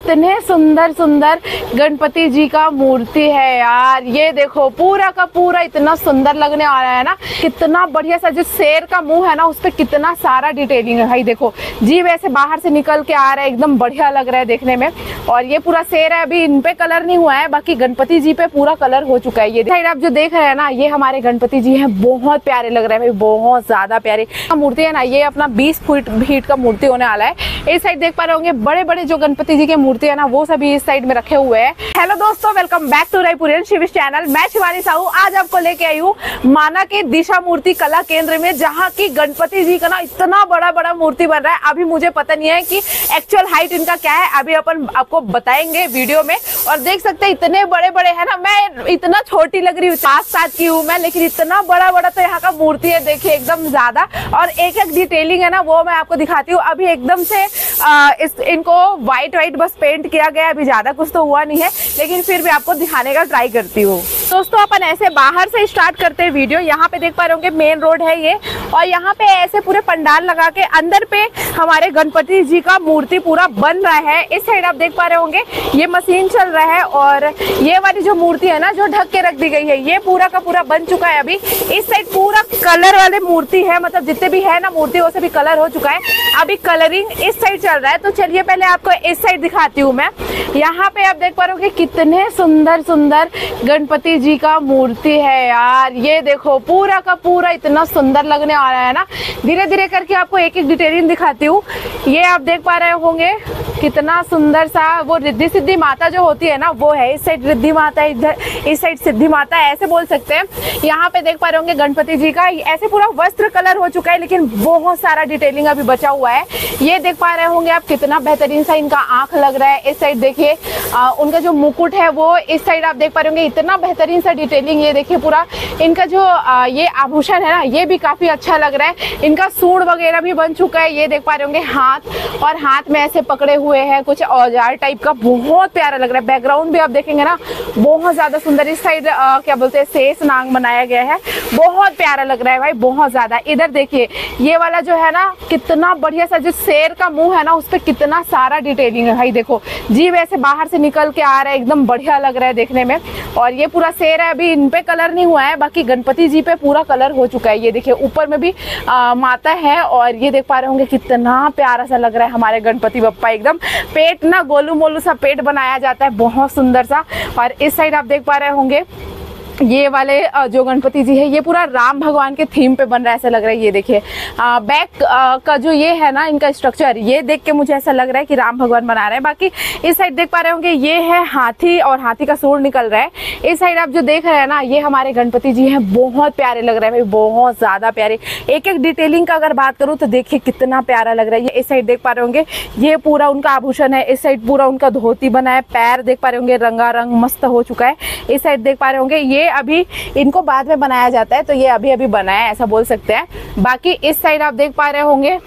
कितने सुंदर सुंदर गणपति जी का मूर्ति है यार। ये देखो पूरा का पूरा इतना सुंदर लगने आ रहा है ना, कितना बढ़िया सा। जो शेर का मुंह है ना उस पे कितना सारा डिटेलिंग है भाई। देखो जी वैसे बाहर से निकल के आ रहा है, एकदम बढ़िया लग रहा है देखने में। और ये पूरा शेर है, अभी इन पे कलर नहीं हुआ है, बाकी गणपति जी पे पूरा कलर हो चुका है। ये साइड आप जो देख रहे हैं ना, ये हमारे गणपति जी हैं, बहुत प्यारे लग रहे हैं भाई, बहुत ज्यादा प्यारे। मूर्ति है ना, ये अपना 20 फीट का मूर्ति होने वाला है। इस साइड देख पा रहे होंगे बड़े बड़े जो गणपति जी के मूर्ति है ना, वो सभी इस साइड में रखे हुए हैं। हेलो दोस्तों, welcome back to Raipurian Shiv channel. मैं शिवानी साहू आज आपको लेके आई हूँ माना के दिशा मूर्ति कला केंद्र में, जहाँ की गणपति जी का ना इतना बड़ा बड़ा मूर्ति बन रहा है। अभी मुझे पता नहीं है कि एक्चुअल हाइट इनका क्या है, अभी अपन आपको बताएंगे वीडियो में। और देख सकते हैं इतने बड़े बड़े है ना, मैं इतना छोटी लग रही हूँ, 5 साल की हूँ मैं, लेकिन इतना बड़ा बड़ा तो यहाँ का मूर्ति है। देखिए एकदम ज्यादा, और एक एक डिटेलिंग है ना वो मैं आपको दिखाती हूँ। अभी एकदम से इनको व्हाइट बस पेंट किया गया, अभी ज्यादा कुछ तो हुआ नहीं है, लेकिन फिर भी आपको दिखाने का ट्राई करती हूँ। दोस्तों अपन ऐसे बाहर से स्टार्ट करते हैं वीडियो। यहाँ पे देख पा रहे होंगे मेन रोड है ये, और यहाँ पे ऐसे पूरे पंडाल लगा के अंदर पे हमारे गणपति जी का मूर्ति पूरा बन रहा है। इस साइड आप देख पा रहे होंगे ये मशीन चल रहा है, और ये वाली जो मूर्ति है ना जो ढक के रख दी गई है, ये पूरा का पूरा बन चुका है। अभी इस साइड पूरा कलर वाले मूर्ति है, मतलब जितने भी है ना मूर्ति वो सभी कलर हो चुका है। अभी कलरिंग इस साइड चल रहा है, तो चलिए पहले आपको इस साइड दिखाती हूँ मैं। यहाँ पे आप देख पा रहे होंगे कितने सुंदर सुंदर गणपति जी का मूर्ति है यार। ये देखो पूरा का पूरा इतना सुंदर लगने आ रहा है ना। धीरे धीरे करके आपको एक एक डिटेलिंग दिखाती हूँ। ये आप देख पा रहे होंगे कितना सुंदर सा वो रिद्धि सिद्धि माता जो होती है ना वो है। इस साइड रिद्धि माता है, इधर इस साइड सिद्धि माता है, ऐसे बोल सकते हैं। यहाँ पे देख पा रहे होंगे गणपति जी का ऐसे पूरा वस्त्र कलर हो चुका है, लेकिन बहुत सारा डिटेलिंग अभी बचा हुआ है। ये देख पा रहे होंगे आप कितना बेहतरीन सा इनका आंख लग रहा है। इस साइड देखिए उनका जो मुकुट है वो, इस साइड आप देख पा रहे होंगे इतना बेहतरीन सा डिटेलिंग। ये देखिए पूरा इनका जो ये आभूषण है ना, ये भी काफी अच्छा लग रहा है। इनका सूंड वगैरह भी बन चुका है। ये देख पा रहे होंगे हाथ, और हाथ में ऐसे पकड़े हुए हैं कुछ औजार टाइप का, बहुत प्यारा लग रहा है। बैकग्राउंड भी आप देखेंगे ना बहुत ज्यादा सुंदर। इस साइड क्या बोलते हैं शेष नाग बनाया गया है, बहुत प्यारा लग रहा है भाई, बहुत ज्यादा। इधर देखिए ये वाला जो है ना कितना बढ़िया सा, जो शेर का मुंह है ना उस पे कितना सारा डिटेलिंग है भाई। देखो जी वैसे बाहर से निकल के आ रहा है, एकदम बढ़िया लग रहा है देखने में। और ये पूरा शेर है, अभी इन पे कलर नहीं हुआ है, बाकी गणपति जी पे पूरा कलर हो चुका है। ये देखिए ऊपर में भी माता है, और ये देख पा रहे होंगे कितना प्यारा सा लग रहा है हमारे गणपति बप्पा। एकदम पेट ना गोलू मोलू सा पेट बनाया जाता है, बहुत सुंदर सा। और इस साइड आप देख पा रहे होंगे ये वाले जो गणपति जी है ये पूरा राम भगवान के थीम पे बन रहा है, ऐसा लग रहा है। ये देखिए बैक का जो ये है ना इनका स्ट्रक्चर, ये देख के मुझे ऐसा लग रहा है कि राम भगवान बना रहे हैं। बाकी इस साइड देख पा रहे होंगे ये है हाथी, और हाथी का सूंड निकल रहा है। इस साइड आप जो देख रहे हैं ना, ये हमारे गणपति जी हैं, बहुत प्यारे लग रहे हैं भाई, बहुत ज्यादा प्यारे। एक एक डिटेलिंग का अगर बात करूँ तो देखिए कितना प्यारा लग रहा है। इस साइड देख पा रहे होंगे ये पूरा उनका आभूषण है। इस साइड पूरा उनका धोती बना है, पैर देख पा रहे होंगे रंगारंग मस्त हो चुका है। इस साइड देख पा रहे होंगे ये अभी इनको बाद में बनाया जाता है, तो ये अभी अभी बना है ऐसा बोल सकते हैं। बाकी इस साइड आप देख पा रहे होंगे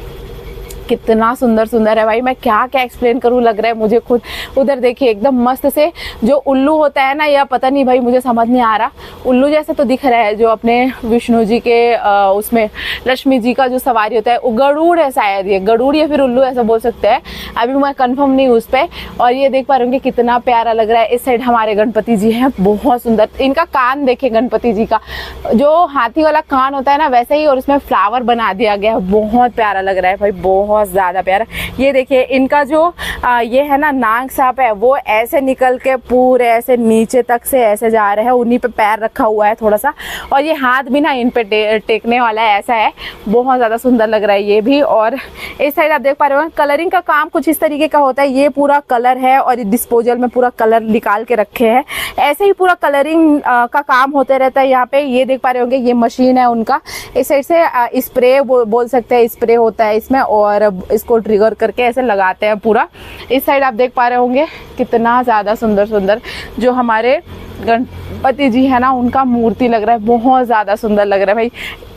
कितना सुंदर सुंदर है भाई, मैं क्या क्या एक्सप्लेन करूं, लग रहा है मुझे खुद। उधर देखिए एकदम मस्त से जो उल्लू होता है ना, या पता नहीं भाई मुझे समझ नहीं आ रहा, उल्लू जैसे तो दिख रहा है जो अपने विष्णु जी के उसमें लक्ष्मी जी का जो सवारी होता है, वो गरुड़ है शायद, ये गरुड़ या फिर उल्लू ऐसा बोल सकते हैं, अभी मैं कंफर्म नहीं हूँ उस पर। और ये देख पा रहे होंगे कितना प्यारा लग रहा है। इस साइड हमारे गणपति जी हैं, बहुत सुंदर। इनका कान देखिए गणपति जी का, जो हाथी वाला कान होता है ना वैसे ही, और उसमें फ्लावर बना दिया गया है, बहुत प्यारा लग रहा है भाई, बहुत ज्यादा प्यारा। ये देखिए इनका जो ये है ना नाग सांप है, वो ऐसे निकल के पूरे ऐसे नीचे तक से ऐसे जा रहे हैं, उन्हीं पे पैर रखा हुआ है थोड़ा सा, और ये हाथ भी ना इन पे टेकने वाला है, ऐसा है, बहुत ज्यादा सुंदर लग रहा है ये भी। और इस साइड आप देख पा रहे हो कलरिंग का काम कुछ इस तरीके का होता है। ये पूरा कलर है, और डिस्पोजल में पूरा कलर निकाल के रखे हैं, ऐसे ही पूरा कलरिंग का काम होते रहता है यहाँ पे। ये देख पा रहे होंगे ये मशीन है उनका। इस साइड से स्प्रे बोल सकते हैं, स्प्रे होता है इसमें, और इसको ट्रिगर करके ऐसे लगाते हैं पूरा। इस साइड आप देख पा रहे होंगे कितना ज्यादा सुंदर सुंदर जो हमारे गणपति जी है ना उनका मूर्ति लग रहा है, बहुत ज्यादा सुंदर लग रहा है भाई।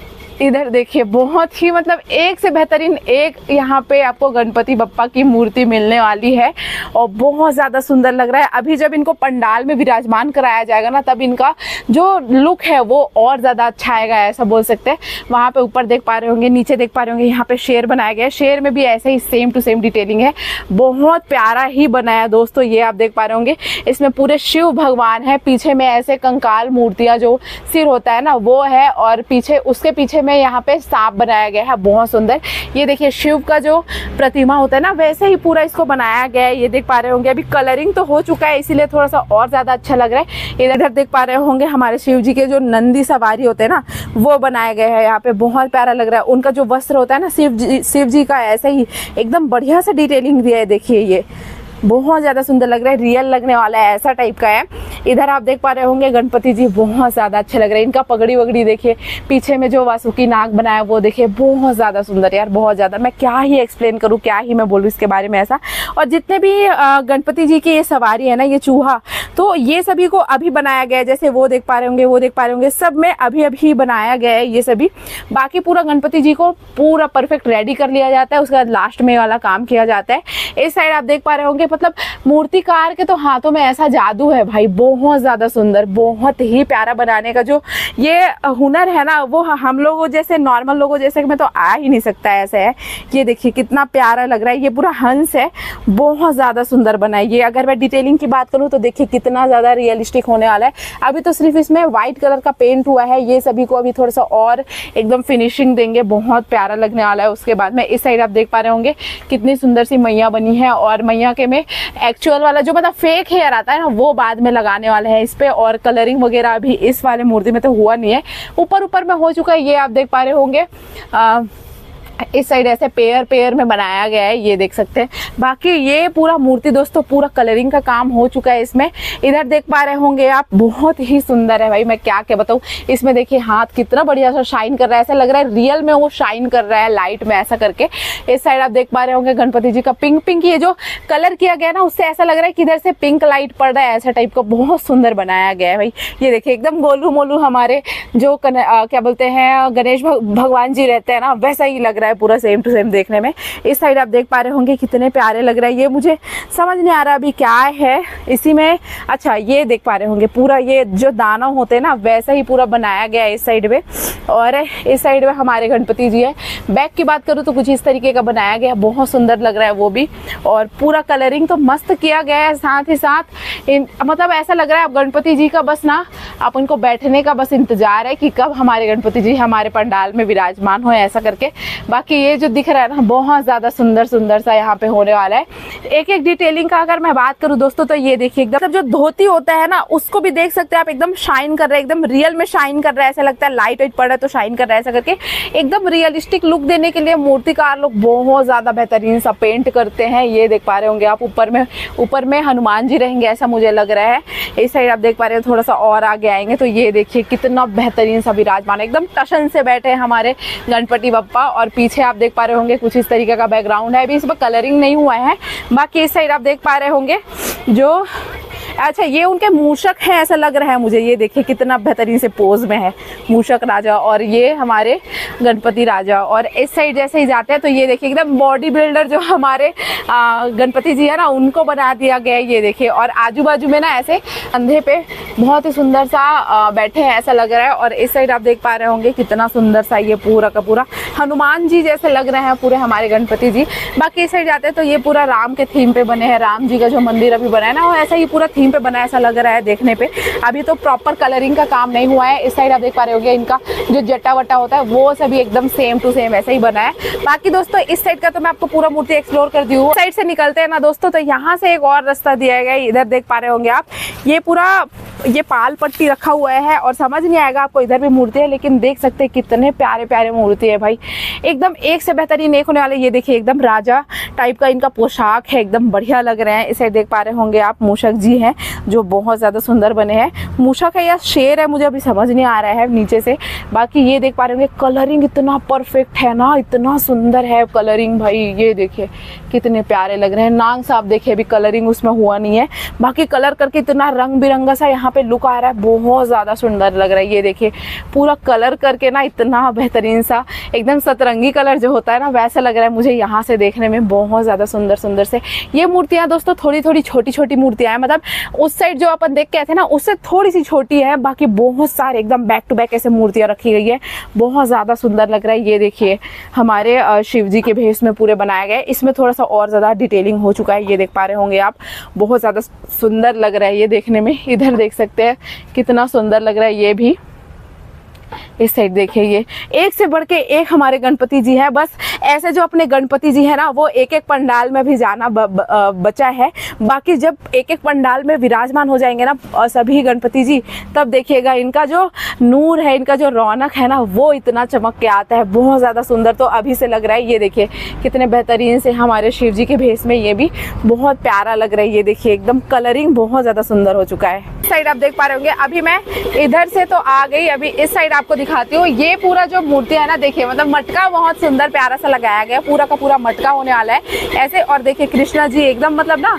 इधर देखिए बहुत ही मतलब एक से बेहतरीन एक यहाँ पे आपको गणपति बप्पा की मूर्ति मिलने वाली है और बहुत ज़्यादा सुंदर लग रहा है। अभी जब इनको पंडाल में विराजमान कराया जाएगा ना, तब इनका जो लुक है वो और ज़्यादा अच्छा आएगा, ऐसा बोल सकते हैं। वहाँ पे ऊपर देख पा रहे होंगे, नीचे देख पा रहे होंगे, यहाँ पे शेर बनाया गया है। शेर में भी ऐसे ही सेम टू सेम डिटेलिंग है, बहुत प्यारा ही बनाया दोस्तों। ये आप देख पा रहे होंगे, इसमें पूरे शिव भगवान है, पीछे में ऐसे कंकाल मूर्तियाँ जो सिर होता है ना वो है, और पीछे उसके पीछे में यहाँ पे सांप बनाया गया है, बहुत सुंदर। ये देखिए शिव का जो प्रतिमा होता है ना, वैसे ही पूरा इसको बनाया गया है। ये देख पा रहे होंगे, अभी कलरिंग तो हो चुका है इसीलिए थोड़ा सा और ज्यादा अच्छा लग रहा है। इधर देख पा रहे होंगे हमारे शिव जी के जो नंदी सवारी होते हैं ना, वो बनाए गए हैं यहाँ पे, बहुत प्यारा लग रहा है। उनका जो वस्त्र होता है ना शिव जी का, ऐसे ही एकदम बढ़िया से डिटेलिंग दिया है। देखिए ये बहुत ज़्यादा सुंदर लग रहा है, रियल लगने वाला है, ऐसा टाइप का है। इधर आप देख पा रहे होंगे गणपति जी बहुत ज़्यादा अच्छे लग रहे हैं। इनका पगड़ी वगड़ी देखिए, पीछे में जो वासुकी नाग बनाया वो देखिए, बहुत ज़्यादा सुंदर यार, बहुत ज़्यादा। मैं क्या ही एक्सप्लेन करूँ, क्या ही मैं बोलूँ इसके बारे में ऐसा। और जितने भी गणपति जी की ये सवारी है ना, ये चूहा, तो ये सभी को अभी बनाया गया है। जैसे वो देख पा रहे होंगे, वो देख पा रहे होंगे, सब में अभी अभी बनाया गया है ये सभी। बाकी पूरा गणपति जी को पूरा परफेक्ट रेडी कर लिया जाता है, उसके बाद लास्ट में वाला काम किया जाता है। इस साइड आप देख पा रहे होंगे, मतलब मूर्तिकार के तो हाथों में ऐसा जादू है भाई, बहुत ज़्यादा सुंदर, बहुत ही प्यारा बनाने का जो ये हुनर है ना, वो हम लोगों जैसे नॉर्मल लोगों जैसे में तो आ ही नहीं सकता, ऐसे है। ये देखिए कितना प्यारा लग रहा है, ये पूरा हंस है, बहुत ज़्यादा सुंदर बना है ये। अगर मैं डिटेलिंग की बात करूँ तो देखिए कितना ज़्यादा रियलिस्टिक होने वाला है। अभी तो सिर्फ इसमें व्हाइट कलर का पेंट हुआ है, ये सभी को अभी थोड़ा सा और एकदम फिनिशिंग देंगे, बहुत प्यारा लगने वाला है। उसके बाद में इस साइड आप देख पा रहे होंगे कितनी सुंदर सी मैया बनी है, और मैया के में एक्चुअल वाला जो मतलब फेक हेयर आता है ना, वो बाद में लगाने वाले हैं इस पे, और कलरिंग वगैरह अभी इस वाले मूर्ति में तो हुआ नहीं है, ऊपर में हो चुका है। ये आप देख पा रहे होंगे इस साइड ऐसे पेयर में बनाया गया है, ये देख सकते हैं। बाकी ये पूरा मूर्ति दोस्तों पूरा कलरिंग का काम हो चुका है इसमें। इधर देख पा रहे होंगे आप, बहुत ही सुंदर है भाई, मैं क्या बताऊँ। इसमें देखिए हाथ कितना बढ़िया सा शाइन कर रहा है, ऐसा लग रहा है रियल में वो शाइन कर रहा है लाइट में, ऐसा करके। इस साइड आप देख पा रहे होंगे गणपति जी का पिंक ये जो कलर किया गया ना, उससे ऐसा लग रहा है कि इधर से पिंक लाइट पड़ रहा है, ऐसा टाइप का बहुत सुंदर बनाया गया है भाई। ये देखिए एकदम गोलू मोलू हमारे जो क्या बोलते हैं गणेश भगवान जी रहते हैं ना, वैसा ही लग रहा है पूरा सेम टू सेम देखने में। इस साइड आप देख पा रहे होंगे कितने प्यारे लग रहा है। ये मुझे समझ नहीं आ रहा अभी क्या है इसी में। अच्छा ये देख पा रहे होंगे पूरा ये जो दानव होते हैं ना, वैसा ही पूरा बनाया गया है इस साइड में, और इस साइड में हमारे गणपति जी है। बैक की बात करूँ तो कुछ इस तरीके का बनाया गया, बहुत सुंदर लग रहा है वो भी, और पूरा कलरिंग तो मस्त किया गया है। साथ ही साथ मतलब ऐसा लग रहा है अब गणपति जी का बस ना, आप उनको बैठने का बस इंतजार है कि कब हमारे गणपति जी हमारे पंडाल में विराजमान हो, ऐसा करके। बाकी ये जो दिख रहा है ना, बहुत ज़्यादा सुंदर सा यहाँ पे होने वाला है। एक एक डिटेलिंग का अगर मैं बात करूँ दोस्तों, तो ये देखिए एकदम जो धोती होता है ना, उसको भी देख सकते हैं आप, एकदम शाइन कर रहा है, एकदम रियल में शाइन कर रहा है, ऐसा लगता है लाइट वाइट पड़ रहा है तो शाइन कर रहा है, ऐसा करके एकदम रियलिस्टिक लुक देने के लिए मूर्तिकार लोग बहुत ज़्यादा बेहतरीन सा पेंट करते हैं। ये देख पा रहे होंगे आप, ऊपर में हनुमान जी रहेंगे ऐसा मुझे लग रहा है। इस साइड आप देख पा रहे हो, थोड़ा सा और आगे आएंगे तो ये देखिए कितना बेहतरीन सा विराजमान, एकदम टशन से बैठे हैं हमारे गणपति बप्पा। और पीछे आप देख पा रहे होंगे कुछ इस तरीके का बैकग्राउंड है, अभी इस पर कलरिंग नहीं हुआ है। बाकी इस साइड आप देख पा रहे होंगे जो, अच्छा ये उनके मूषक हैं ऐसा लग रहा है मुझे। ये देखिए कितना बेहतरीन से पोज में है मूषक राजा, और ये हमारे गणपति राजा। और इस साइड जैसे ही जाते हैं तो ये देखिए एकदम बॉडी बिल्डर जो हमारे गणपति जी है ना, उनको बना दिया गया है। ये देखिए, और आजू बाजू में ना ऐसे कंधे पे बहुत ही सुंदर सा बैठे हैं ऐसा लग रहा है। और इस साइड आप देख पा रहे होंगे कितना सुंदर सा ये पूरा का पूरा हनुमान जी जैसे लग रहे हैं पूरे हमारे गणपति जी। बाकी इस साइड जाते हैं तो ये पूरा राम के थीम पे बने हैं, राम जी का जो मंदिर अभी बना है ना, वो ऐसा ही पूरा थीम पे बना ऐसा लग रहा है देखने पे। अभी तो प्रॉपर कलरिंग का काम नहीं हुआ है। इस साइड आप देख पा रहे होंगे इनका जो जट्टा वट्टा होता है वो सभी एकदम सेम टू सेम ऐसा ही बना है। बाकी दोस्तों इस साइड का तो मैं आपको पूरा मूर्ति एक्सप्लोर कर दी हूँ। साइड से निकलते हैं ना दोस्तों, तो यहाँ से एक और रास्ता दिया गया है। इधर देख पा रहे होंगे आप, ये पूरा ये पाल पट्टी रखा हुआ है, और समझ नहीं आएगा आपको इधर भी मूर्ति है, लेकिन देख सकते हैं कितने प्यारे प्यारे मूर्ति है भाई, एकदम एक से बेहतरीन एक होने वाले। ये देखिए एकदम राजा टाइप का इनका पोशाक है, एकदम बढ़िया लग रहे हैं। इस साइड देख पा रहे होंगे आप मूषक जी हैं जो बहुत ज्यादा सुंदर बने हैं। मूषक है या शेर है मुझे अभी समझ नहीं आ रहा है नीचे से। बाकी ये देख पा रहे होंगे कलरिंग इतना परफेक्ट है ना, इतना सुंदर है कलरिंग भाई। ये देखिए कितने प्यारे लग रहे हैं। नाग साहब देखिए अभी कलरिंग उसमें हुआ नहीं है, बाकी कलर करके इतना रंग बिरंगा सा यहाँ पे लुक आ रहा है बहुत ज़्यादा सुंदर लग रहा है। ये देखिए पूरा कलर करके ना इतना बेहतरीन सा एकदम सतरंगी कलर जो होता है ना वैसा लग रहा है मुझे यहाँ से देखने में। बहुत ज़्यादा सुंदर सुंदर से ये मूर्तियाँ दोस्तों थोड़ी थोड़ी छोटी छोटी मूर्तियाँ हैं, मतलब उस साइड जो अपन देख के आए थे ना उससे थोड़ी सी छोटी है, बाकी बहुत सारे एकदम बैक टू बैक ऐसे मूर्तियाँ रखी गई है। बहुत ज़्यादा सुंदर लग रहा है। ये देखिए हमारे शिव जी के भेष में पूरे बनाए गए, इसमें थोड़ा सा और ज़्यादा डिटेलिंग हो चुका है। ये देख पा रहे होंगे आप, बहुत ज़्यादा सुंदर लग रहा है ये देखने में। इधर देख सकते हैं कितना सुंदर लग रहा है ये भी। इस साइड देखिए ये एक से बढ़ के एक हमारे गणपति जी है। बस ऐसे जो अपने गणपति जी है ना वो एक एक पंडाल में भी जाना बचा है। बाकी जब एक एक पंडाल में विराजमान हो जाएंगे ना सभी गणपति जी, तब देखिएगा इनका जो नूर है, इनका जो रौनक है ना वो इतना चमक के आता है। बहुत ज़्यादा सुंदर तो अभी से लग रहा है। ये देखिए कितने बेहतरीन से हमारे शिव जी के भेष में ये भी बहुत प्यारा लग रहा है। ये देखिए एकदम कलरिंग बहुत ज़्यादा सुंदर हो चुका है। इस साइड आप देख पा रहे होंगे, अभी मैं इधर से तो आ गई, अभी इस साइड आपको दिखाती हूँ। ये पूरा जो मूर्ति है ना देखिए, मतलब मटका बहुत सुंदर प्यारा सा लगाया गया, पूरा का पूरा मटका होने वाला है ऐसे। और देखिए कृष्णा जी एकदम मतलब ना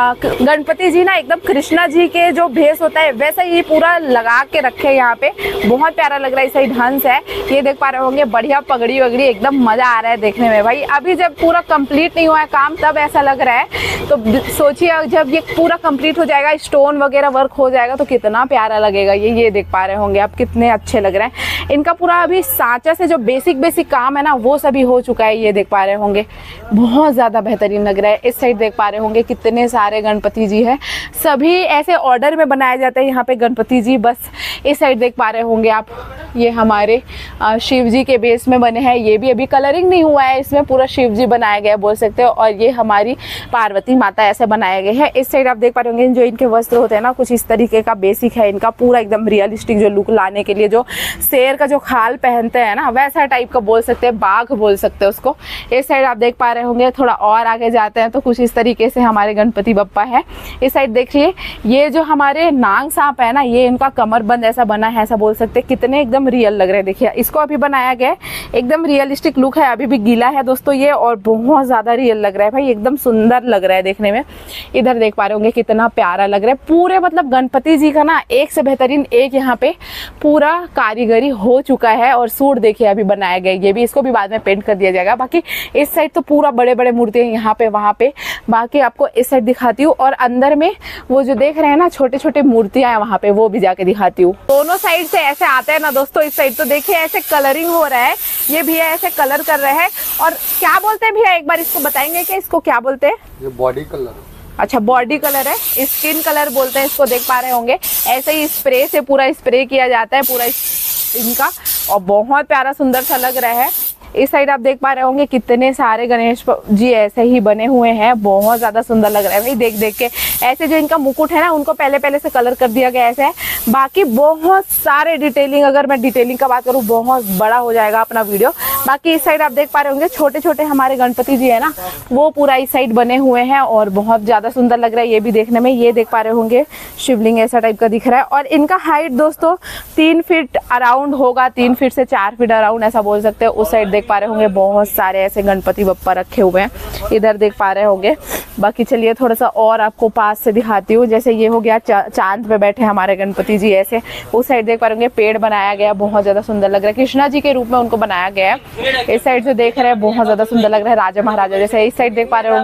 गणपति जी ना एकदम कृष्णा जी के जो भेष होता है वैसा ही पूरा लगा के रखे यहाँ पे। बहुत प्यारा लग रहा है। इस साइड हंस है, ये देख पा रहे होंगे, बढ़िया पगड़ी वगड़ी एकदम मजा आ रहा है देखने में भाई। अभी जब पूरा कंप्लीट नहीं हुआ है काम तब ऐसा लग रहा है, तो सोचिए जब ये पूरा कंप्लीट हो जाएगा, स्टोन वगैरह वर्क हो जाएगा तो कितना प्यारा लगेगा ये देख पा रहे होंगे आप कितने अच्छे लग रहे हैं। इनका पूरा अभी सांचा से जो बेसिक काम है ना वो सभी हो चुका है। ये देख पा रहे होंगे बहुत ज़्यादा बेहतरीन लग रहा है। इस साइड देख पा रहे होंगे कितने सारे गणपति जी हैं, सभी ऐसे ऑर्डर में बनाए जाते हैं यहाँ पे गणपति जी। बस इस साइड देख पा रहे होंगे आप, ये हमारे शिव जी के बेस में बने हैं। ये भी अभी कलरिंग नहीं हुआ है, इसमें पूरा शिव जी बनाया गया बोल सकते हो। और ये हमारी पार्वती माता ऐसे बनाए गए हैं। इस साइड आप देख पा रहे होंगे जो इनके वस्त्र होते हैं ना कुछ इस तरीके का बेसिक है इनका, पूरा एकदम रियलिस्टिक जो लुक लाने के लिए जो शेर का जो खाल पहनते हैं ना वैसा टाइप का बोल सकते हैं, बाघ बोल सकते हैं उसको। इस साइड आप देख पा रहे होंगे, थोड़ा और आगे जाते हैं तो कुछ इस तरीके से हमारे गणपति बप्पा है। इस साइड देखिए ये जो हमारे नाग सांप है ना, ये इनका कमरबंद ऐसा बना है, ऐसा बोल सकते हैं। कितने एकदम रियल लग रहे हैं, देखिए इसको अभी बनाया गया है, एकदम रियलिस्टिक लुक है। अभी भी गीला है दोस्तों ये, और बहुत ज्यादा रियल लग रहा है भाई, एकदम सुंदर लग रहा है देखने में। इधर देख पा रहे होंगे कितना प्यारा लग रहा है। पूरे मतलब गणपति जी का ना एक से बेहतरीन एक यहाँ पे पूरा कारीगरी हो चुका है। और सूट देखिए अभी बनाया गया, ये भी, इसको भी बाद में पेंट कर दिया जाएगा। बाकी इस साइड तो पूरा बड़े बड़े मूर्ति हैं यहाँ पे वहाँ पे। बाकी आपको इस साइड दिखाती हूँ, और अंदर में वो जो देख रहे हैं ना छोटे छोटे मूर्तियां हैं वहाँ पे, वो भी जाके दिखाती हूँ। दोनों साइड से ऐसे आते हैं ना दोस्तों। इस साइड तो देखिए ऐसे कलरिंग हो रहा है, ये भैया ऐसे कलर कर रहे हैं। और क्या बोलते हैं भैया, एक बार इसको बताएंगे कि इसको क्या बोलते हैं? ये बॉडी कलर। अच्छा बॉडी कलर है, स्किन कलर बोलते हैं इसको, देख पा रहे होंगे। ऐसे ही स्प्रे से पूरा स्प्रे किया जाता है पूरा इनका, और बहुत प्यारा सुंदर सा लग रहा है। इस साइड आप देख पा रहे होंगे कितने सारे गणेश जी ऐसे ही बने हुए हैं, बहुत ज्यादा सुंदर लग रहा है भाई देख देख के। ऐसे जो इनका मुकुट है ना उनको पहले से कलर कर दिया गया ऐसे है। बाकी बहुत सारे डिटेलिंग, अगर मैं डिटेलिंग का बात करूँ बहुत बड़ा हो जाएगा अपना वीडियो। बाकी इस साइड आप देख पा रहे होंगे छोटे छोटे हमारे गणपति जी है ना, वो पूरा इस साइड बने हुए हैं और बहुत ज्यादा सुंदर लग रहा है ये भी देखने में। ये देख पा रहे होंगे शिवलिंग ऐसा टाइप का दिख रहा है, और इनका हाइट दोस्तों 3 फीट अराउंड होगा, 3 फीट से 4 फीट अराउंड ऐसा बोल सकते हैं। उस साइड देख पा रहे होंगे बहुत सारे ऐसे गणपति बप्पा रखे हुए हैं, इधर देख पा रहे होंगे। बाकी चलिए थोड़ा सा और आपको पास से दिखाती हूँ। जैसे ये हो गया चांद पे बैठे हमारे गणपति जी ऐसे। उस साइड देख पा रहे होंगे पेड़ बनाया गया, बहुत ज्यादा सुंदर लग रहा है, कृष्णा जी के रूप में उनको बनाया गया है। इस साइड से देख रहे हैं बहुत ज्यादा सुंदर लग रहा है, राजा महाराजा जैसे। इस साइड देख पा रहे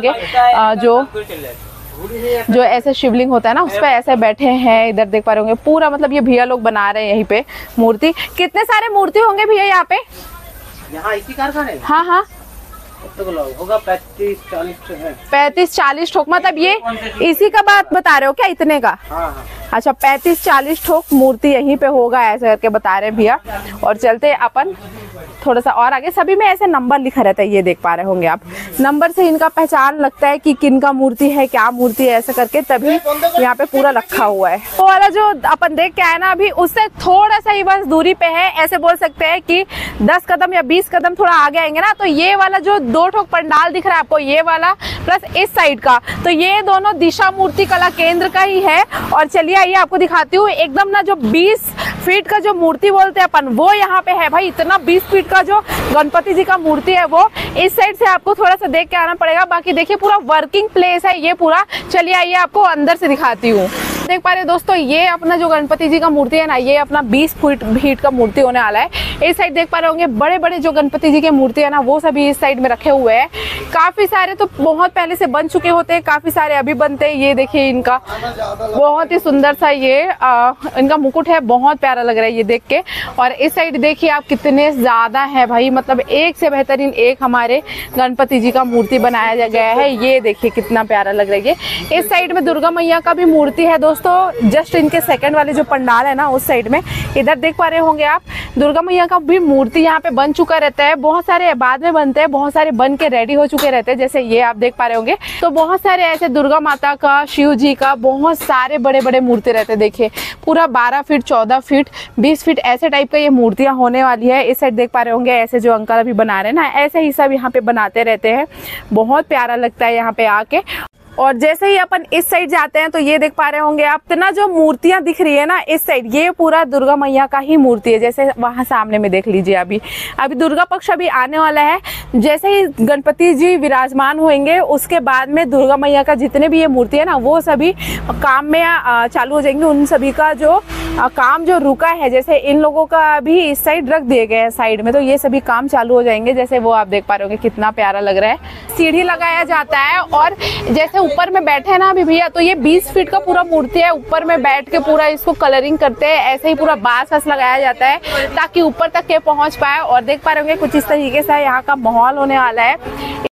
होंगे जो ऐसे शिवलिंग होता है ना उस पर ऐसे बैठे हैं। इधर देख पा रहे होंगे पूरा मतलब ये भैया लोग बना रहे हैं यहीं पे मूर्ति। कितने सारे मूर्ति होंगे भैया यहाँ पे? यहाँ इसी कारखाने? हाँ हाँ होगा 35-40 ठोक है। 35-40 ठोक, मतलब ये इसी का बात बता रहे हो क्या, इतने का? हाँ। अच्छा 35-40 ठोक मूर्ति यहीं पे होगा ऐसे करके बता रहे भैया। और चलते अपन थोड़ा सा और आगे, सभी में ऐसे नंबर लिखा रहता है, ये देख पा रहे होंगे आप। नंबर से इनका पहचान लगता है कि किन का मूर्ति है, क्या मूर्ति है ऐसे करके, तभी यहाँ पे पूरा रखा हुआ है। तो वाला जो अपन देख के आए ना अभी, उससे थोड़ा सा ही बस दूरी पे है, ऐसे बोल सकते हैं कि 10 कदम या 20 कदम थोड़ा आगे आएंगे ना तो ये वाला जो 2 ठोक पंडाल दिख रहा है आपको, ये वाला प्लस इस साइड का, तो ये दोनों दिशा मूर्ति कला केंद्र का ही है। और चलिए आइए आपको दिखाती हूँ एकदम ना जो 20 फीट का जो मूर्ति बोलते हैं अपन, वो यहाँ पे है भाई। इतना 20 फीट का जो गणपति जी का मूर्ति है वो इस साइड से आपको थोड़ा सा देख के आना पड़ेगा। बाकी देखिए पूरा वर्किंग प्लेस है ये पूरा। चलिए आइए आपको अंदर से दिखाती हूँ। देख पा रहे हैं दोस्तों, ये अपना जो गणपति जी का मूर्ति है ना, ये अपना 20 फीट का मूर्ति होने वाला है। इस साइड देख पा रहे होंगे बड़े बड़े जो गणपति जी के मूर्ति है ना, वो सभी इस साइड में रखे हुए हैं। काफी सारे तो बहुत पहले से बन चुके होते हैं, काफी सारे अभी बनते हैं। ये देखिए इनका बहुत ही सुंदर सा ये इनका मुकुट है, बहुत प्यारा लग रहा है ये देख के। और इस साइड देखिए आप कितने ज्यादा है भाई, मतलब एक से बेहतरीन एक हमारे गणपति जी का मूर्ति बनाया गया है। ये देखिए कितना प्यारा लग रहा है ये। इस साइड में दुर्गा मैया का भी मूर्ति है दोस्तों, जस्ट इनके सेकंड वाले जो पंडाल है ना उस साइड में। इधर देख पा रहे होंगे आप दुर्गा मैया का भी मूर्ति यहाँ पे बन चुका रहता है। बहुत सारे बाद में बनते हैं, बहुत सारे बन के रेडी हो चुके रहते हैं, जैसे ये आप देख पा रहे होंगे। तो बहुत सारे ऐसे दुर्गा माता का, शिव जी का बहुत सारे बड़े बड़े मूर्ति रहते हैं। देखिए पूरा 12 फीट, 14 फीट, 20 फीट ऐसे टाइप का ये मूर्तियां होने वाली है। इस साइड देख पा रहे होंगे ऐसे जो अंकल अभी बना रहे हैं ना, ऐसे ही सब यहाँ पे बनाते रहते हैं। बहुत प्यारा लगता है यहाँ पे आके। और जैसे ही अपन इस साइड जाते हैं तो ये देख पा रहे होंगे आप, इतना जो मूर्तियां दिख रही है ना इस साइड, ये पूरा दुर्गा मैया का ही मूर्ति है। जैसे वहां सामने में देख लीजिए, अभी दुर्गा पक्ष अभी आने वाला है। जैसे ही गणपति जी विराजमान होंगे उसके बाद में दुर्गा मैया का जितने भी ये मूर्ति है ना, वो सभी काम में चालू हो जाएंगे। उन सभी का जो काम जो रुका है, जैसे इन लोगों का भी इस साइड रख दिए गए हैं साइड में, तो ये सभी काम चालू हो जाएंगे। जैसे वो आप देख पा रहे होंगे कितना प्यारा लग रहा है। सीढ़ी लगाया जाता है और जैसे ऊपर में बैठे हैं ना अभी भैया, तो ये 20 फीट का पूरा मूर्ति है। ऊपर में बैठ के पूरा इसको कलरिंग करते हैं, ऐसे ही पूरा बांस लगाया जाता है ताकि ऊपर तक के पहुंच पाए। और देख पा रहे होंगे कुछ इस तरीके से यहाँ का माहौल होने वाला है।